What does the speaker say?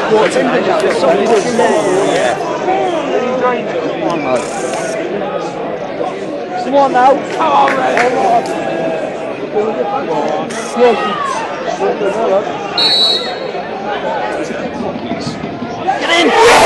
What's in the jar? There's something in there. Come on now. Come on, man. Get in.